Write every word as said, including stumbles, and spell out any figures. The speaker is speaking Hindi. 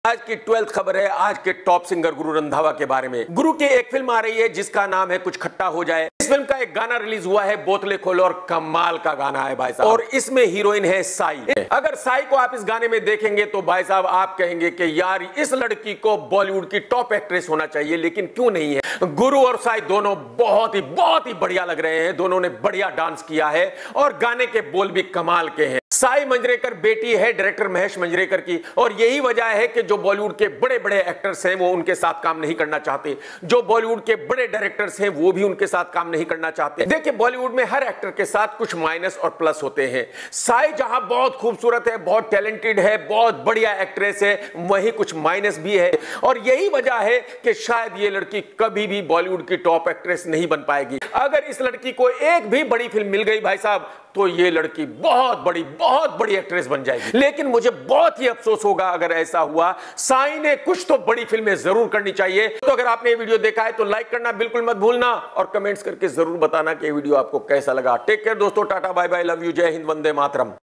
आज की ट्वेल्थ खबर है आज के टॉप सिंगर गुरु रंधावा के बारे में। गुरु की एक फिल्म आ रही है जिसका नाम है कुछ खट्टा हो जाए। इस फिल्म का एक गाना रिलीज हुआ है, बोतले खोलो, और कमाल का गाना है भाई साहब। और इसमें हीरोइन है साई। अगर साई को आप इस गाने में देखेंगे तो भाई साहब आप कहेंगे कि यार इस लड़की को बॉलीवुड की टॉप एक्ट्रेस होना चाहिए, लेकिन क्यों नहीं है। गुरु और साई दोनों बहुत ही बहुत ही बढ़िया लग रहे हैं। दोनों ने बढ़िया डांस किया है और गाने के बोल भी कमाल के हैं। साई मंजरेकर बेटी है डायरेक्टर महेश मंजरेकर की, और यही वजह है कि जो बॉलीवुड के बड़े बड़े एक्टर्स हैं वो उनके साथ काम नहीं करना चाहते। जो बॉलीवुड के बड़े डायरेक्टर्स हैं वो भी उनके साथ काम नहीं करना चाहते। देखिए, बॉलीवुड में हर एक्टर के साथ कुछ माइनस और प्लस होते हैं। साई जहां बहुत खूबसूरत है, बहुत टैलेंटेड है, बहुत बढ़िया एक्ट्रेस है, वहीं कुछ माइनस भी है। और यही वजह है कि शायद ये लड़की कभी भी बॉलीवुड की टॉप एक्ट्रेस नहीं बन पाएगी। अगर इस लड़की को एक भी बड़ी फिल्म मिल गई भाई साहब तो ये लड़की बहुत बड़ी बहुत बड़ी एक्ट्रेस बन जाएगी। लेकिन मुझे बहुत ही अफसोस होगा अगर ऐसा हुआ। साई ने कुछ तो बड़ी फिल्में जरूर करनी चाहिए। तो अगर आपने ये वीडियो देखा है तो लाइक करना बिल्कुल मत भूलना और कमेंट्स करके जरूर बताना कि ये वीडियो आपको कैसा लगा। टेक केयर दोस्तों, tata bye bye, love you, जय हिंद, वंदे मातरम।